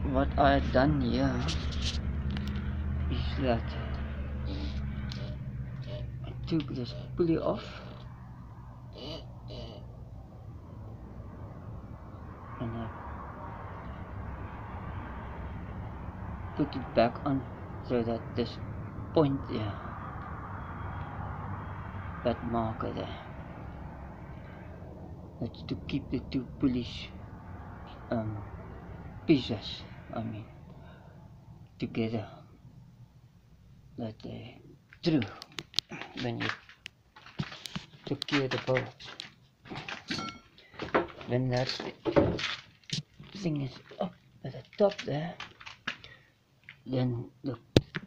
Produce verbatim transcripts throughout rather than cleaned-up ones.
what I had done here is that I took this pulley off and I put it back on so that this point there, that marker there, that's to keep the two pulleys um, pieces, I mean, together, that they through when you secure the bolt. When that thing is up at the top there, then the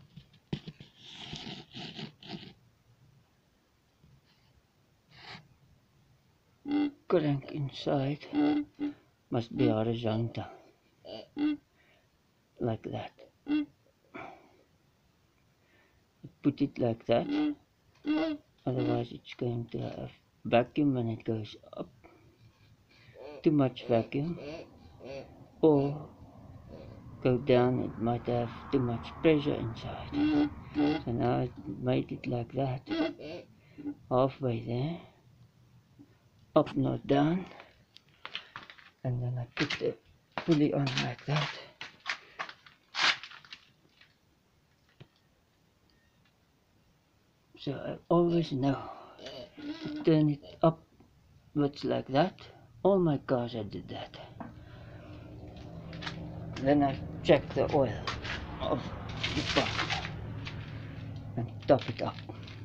crank inside must be horizontal, like that. Put it like that, otherwise it's going to have vacuum when it goes up, too much vacuum, or go down, it might have too much pressure inside. So now I made it like that, halfway there, up not down, and then I put the pulley on like that. So I always know to turn it upwards like that. All my cars I did that. Then I check the oil of the pump and top it up.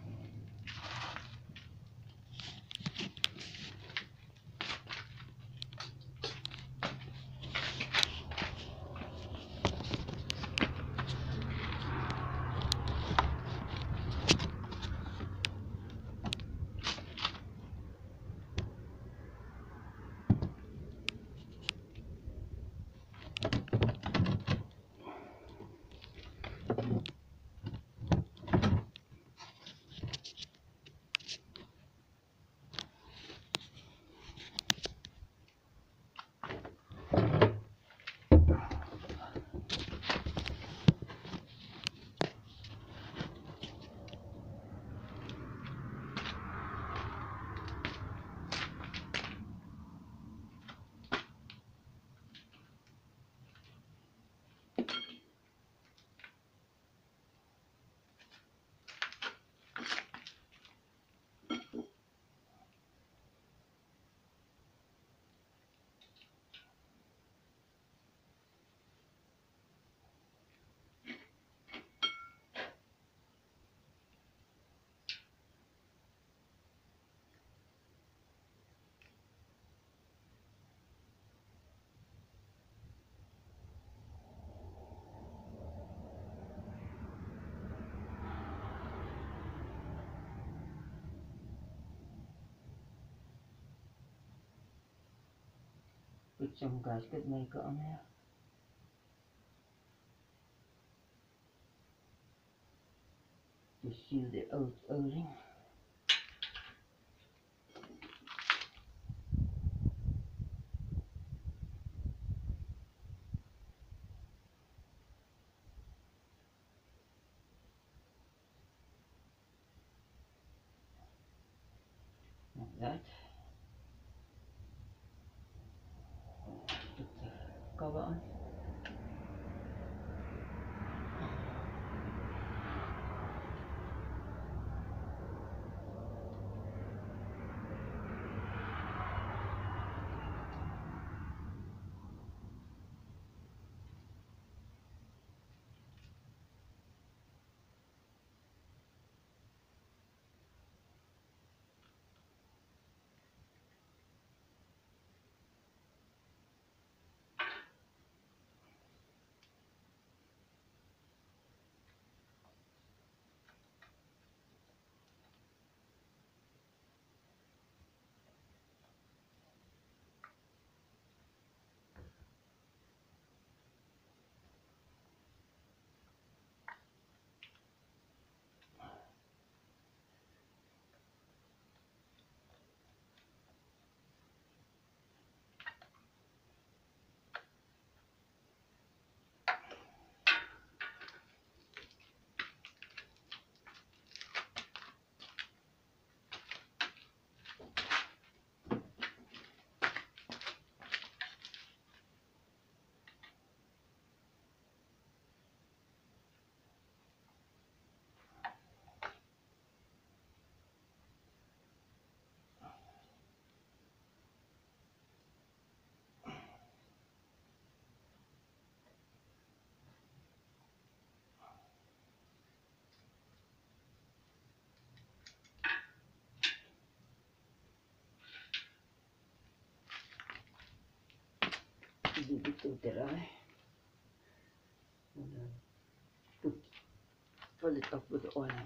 Put some gasket maker on here. To seal the old O-ring. Like that. Put the cover on. leave it to dry. And then put, fill it up with oil.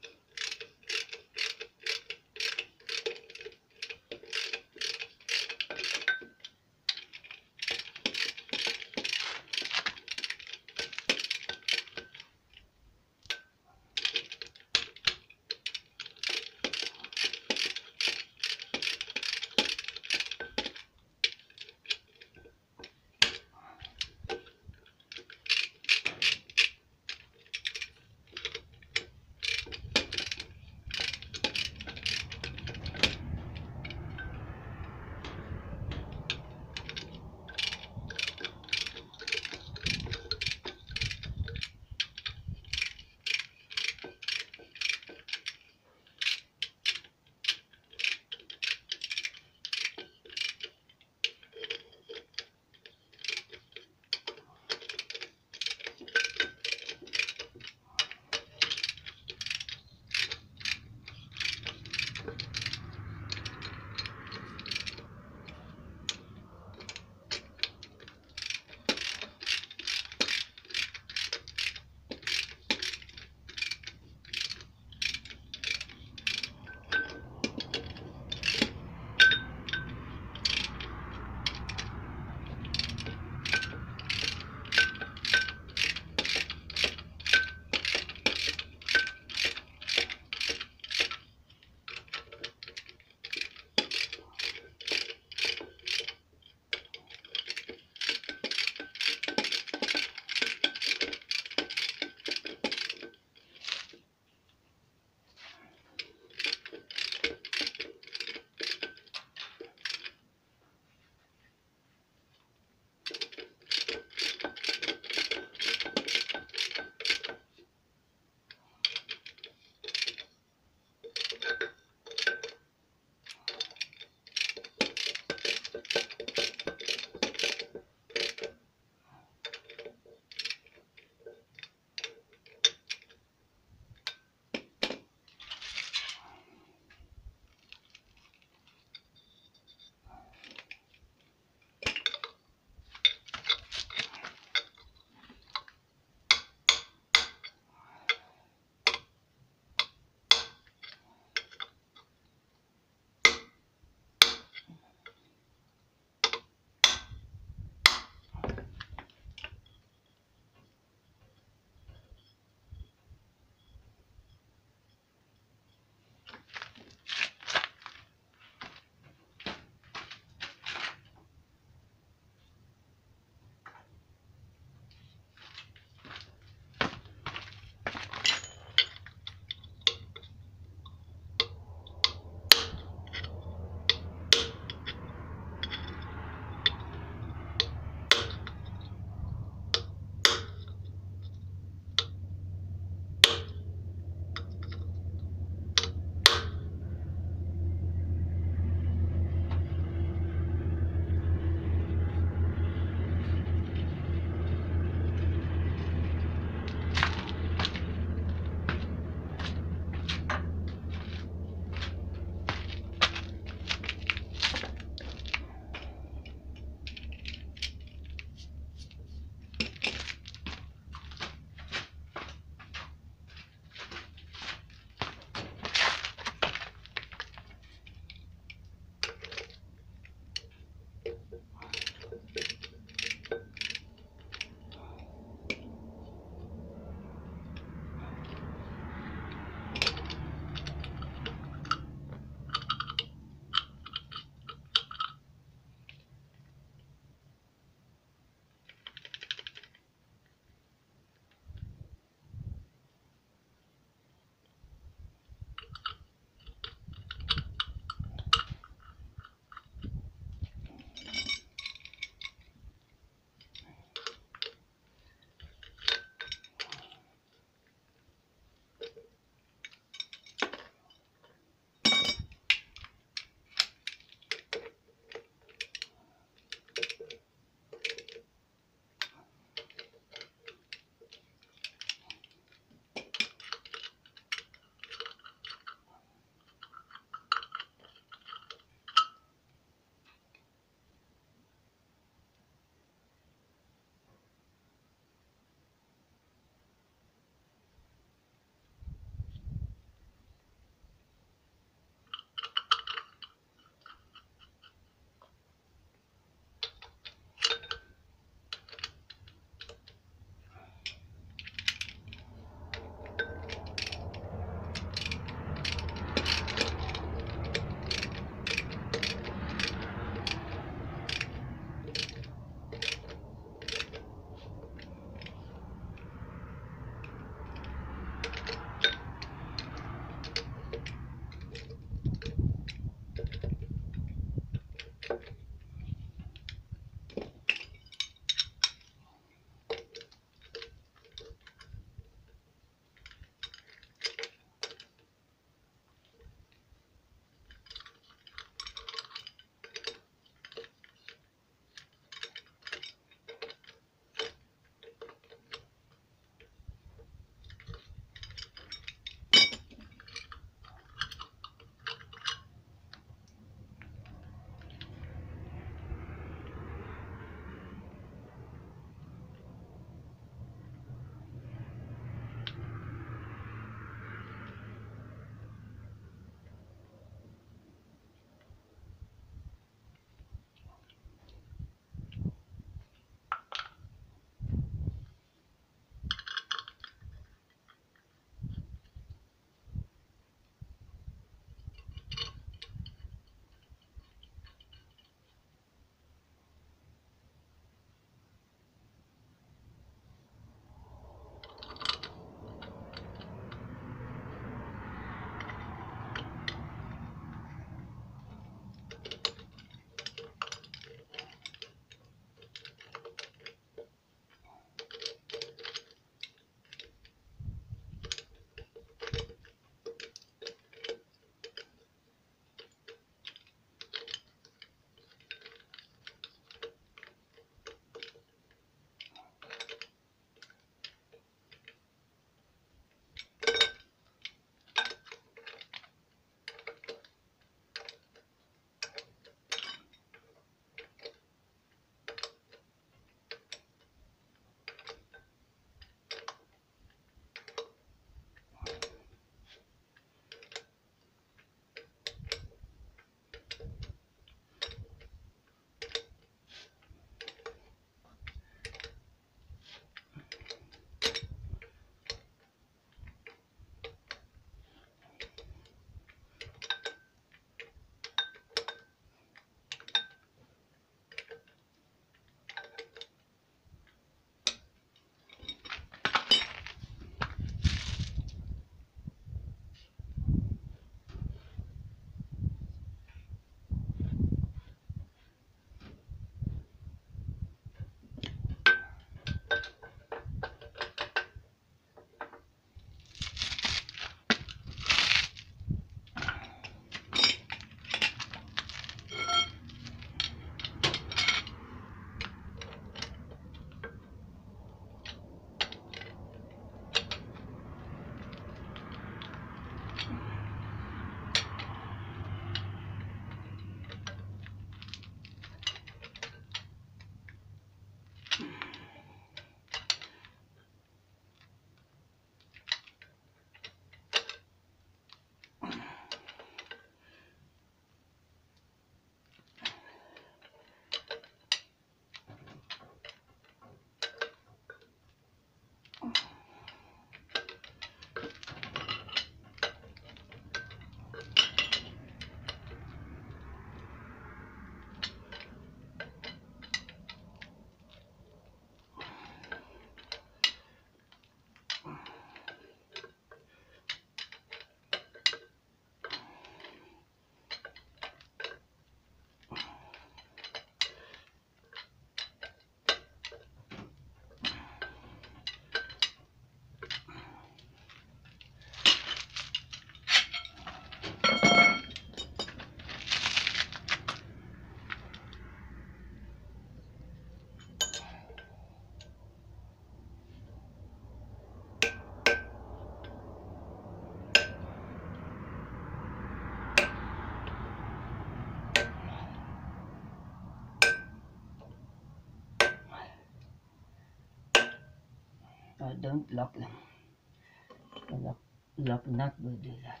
I don't lock them. A lock, lock nut will do that.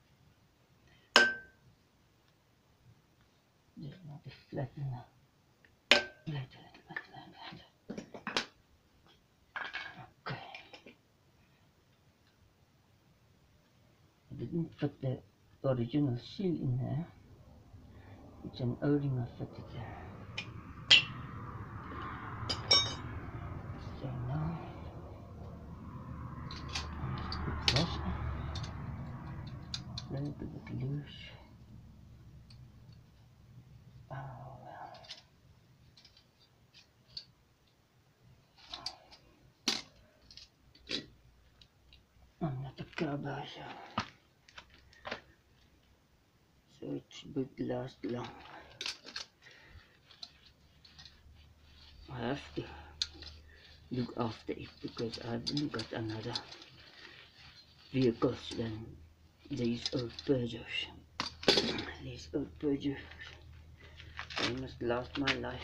Just want to flatten the plate a little bit like that. Okay. I didn't put the original seal in there. It's an O-ring I fitted there. So now, let's put this a little bit loose. Oh well. I'm not a cowboy, so, so it should last long. I have to look after it because I haven't got another vehicles than these old Peugeots. These old Peugeots, they must last my life.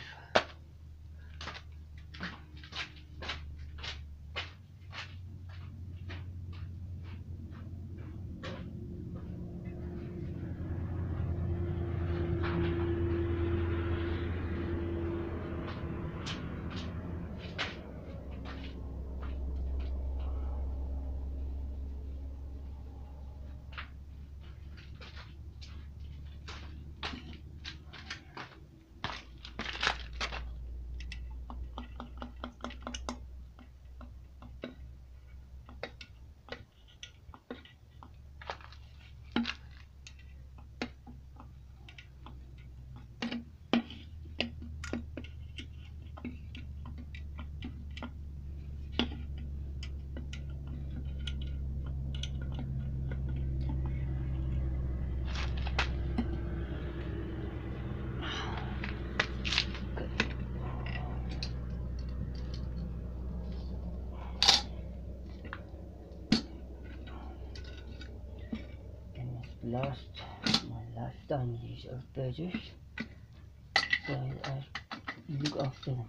Last my lifetime these old Peugeots, so I look after them.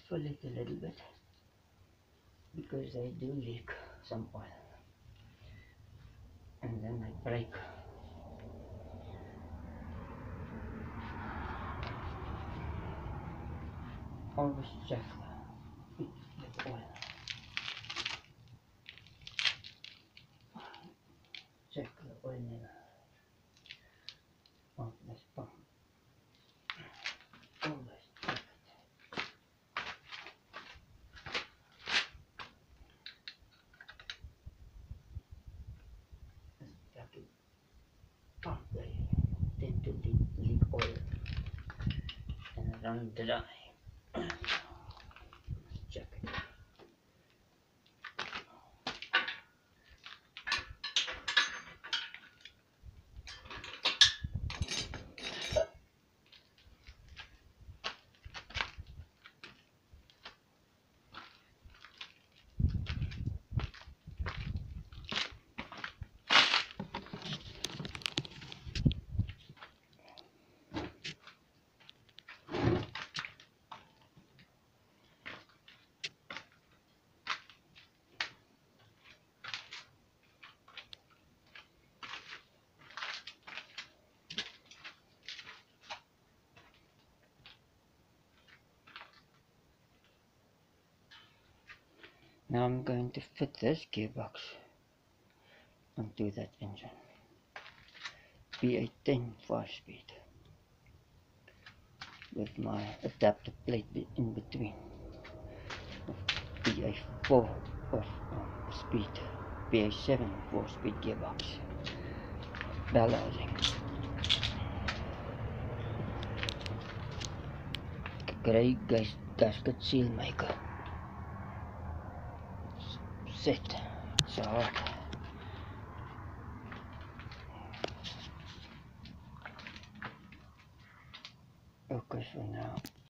fill it a little bit because they do leak some oil, and then they break. Always check it with oil. Check the oil level of this pump. Always check it. This vacuum pump, they tend to leak, leak oil and run dry. Check it. Now I'm going to fit this gearbox onto that engine. Be a ten five speed with my adapter plate in between. Be a four of um, speed, be a seven four speed gearbox. Balancing. Grey gas gasket seal maker. Set. So hard. Okay for now.